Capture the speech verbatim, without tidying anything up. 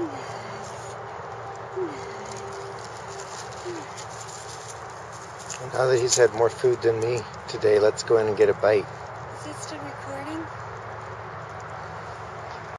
Now that he's had more food than me today, let's go in and get a bite. Is it still recording?